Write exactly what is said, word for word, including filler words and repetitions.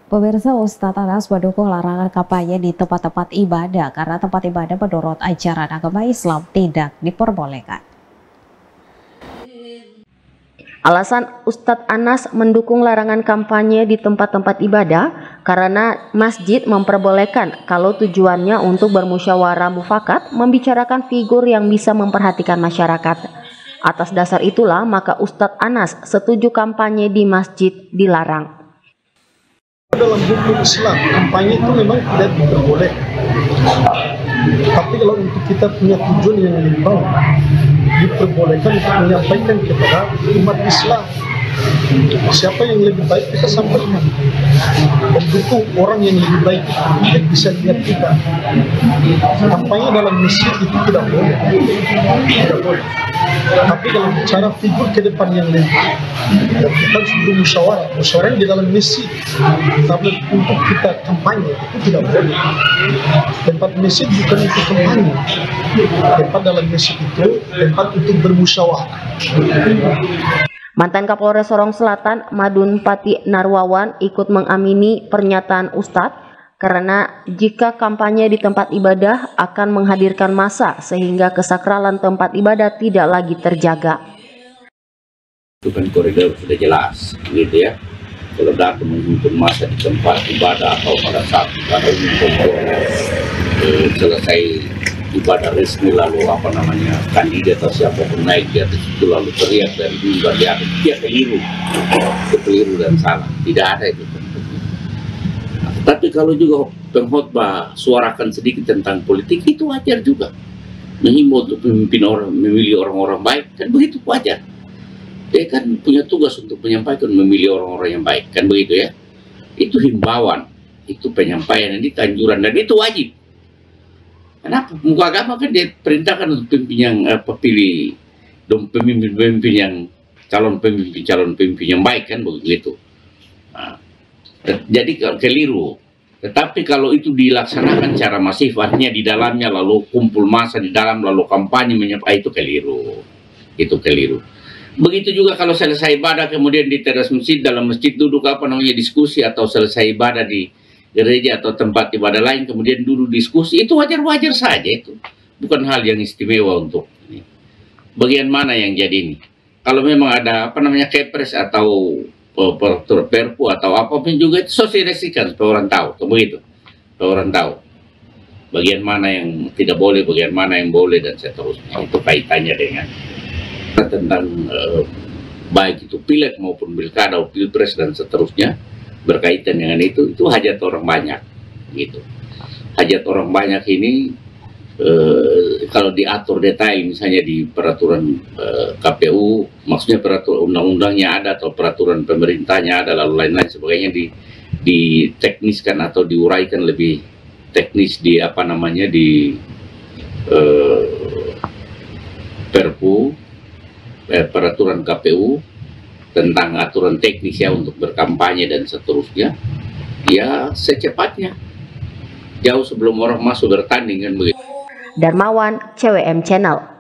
Pemirsa, Ustadz Anas mendukung larangan kampanye di tempat-tempat ibadah karena tempat ibadah menurut ajaran agama Islam tidak diperbolehkan. Alasan Ustadz Anas mendukung larangan kampanye di tempat-tempat ibadah karena masjid memperbolehkan kalau tujuannya untuk bermusyawarah mufakat membicarakan figur yang bisa memperhatikan masyarakat. Atas dasar itulah maka Ustadz Anas setuju kampanye di masjid dilarang. Dalam hukum Islam, kampanye itu memang tidak diperbolehkan. Tapi kalau untuk kita punya tujuan yang lebih baik, diperbolehkan untuk menyampaikan kepada umat Islam. Siapa yang lebih baik kita sampaikan. Dan dukung orang yang lebih baik yang bisa lihat kita. Kampanye dalam masjid itu tidak boleh. Tidak boleh. Tapi dalam bicara figur ke depan yang lebih baik, dan kita harus bermusyawarah. Musyawarah di dalam masjid. Tapi untuk kita kampanye itu tidak boleh. Tempat masjid bukan untuk kampanye. Tempat dalam masjid itu tempat untuk bermusyawarah. Mantan Kapolres Sorong Selatan, Madun Pati Narwawan, ikut mengamini pernyataan Ustadz karena jika kampanye di tempat ibadah akan menghadirkan massa sehingga kesakralan tempat ibadah tidak lagi terjaga. Itu kan koridor sudah jelas, gitu ya. Kalau datang menghimpun massa di tempat ibadah atau pada saat ibadah umum eh, selesai ibadah resmi lalu apa namanya kandidat atau siapapun naik di atas itu lalu teriak dari mimbar di atas, dia keliru, itu keliru dan salah, tidak ada itu. Nah, tapi kalau juga pengkhotbah suarakan sedikit tentang politik itu wajar juga, menghimbau untuk memimpin orang, memilih orang-orang baik kan begitu wajar. Dia kan punya tugas untuk menyampaikan memilih orang-orang yang baik kan begitu ya. Itu himbauan, itu penyampaian, ini anjuran dan itu wajib. Kenapa? Muka agama kan dia perintahkan untuk pemimpin yang apa, pilih dong pemimpin-pemimpin yang calon pemimpin calon pemimpin yang baik kan begitu. Nah, jadi keliru. Tetapi kalau itu dilaksanakan secara masif, artinya di dalamnya lalu kumpul massa di dalam lalu kampanye menyampaikan itu keliru, itu keliru. Begitu juga kalau selesai ibadah kemudian di teras masjid dalam masjid duduk apa namanya diskusi atau selesai ibadah di gereja atau tempat ibadah lain kemudian dulu diskusi itu wajar-wajar saja, itu bukan hal yang istimewa untuk ini. Bagian mana yang jadi ini? Kalau memang ada apa namanya kepres atau perpu atau apapun juga itu sosialisasikan supaya orang tahu, begitu, supaya orang tahu bagian mana yang tidak boleh, bagian mana yang boleh dan seterusnya. Itu kaitannya dengan tentang eh, baik itu pileg maupun pilkada, pilpres dan seterusnya. Berkaitan dengan itu, itu hajat orang banyak, gitu. Hajat orang banyak ini eh, kalau diatur detail, misalnya di peraturan eh, K P U, maksudnya peraturan undang-undangnya ada atau peraturan pemerintahnya ada, lalu lain-lain sebagainya di ditekniskan atau diuraikan lebih teknis di apa namanya di eh, Perpu, eh, peraturan K P U. Tentang aturan teknis ya untuk berkampanye dan seterusnya, ya secepatnya, jauh sebelum orang masuk bertanding kan begitu. Darmawan, C W M Channel.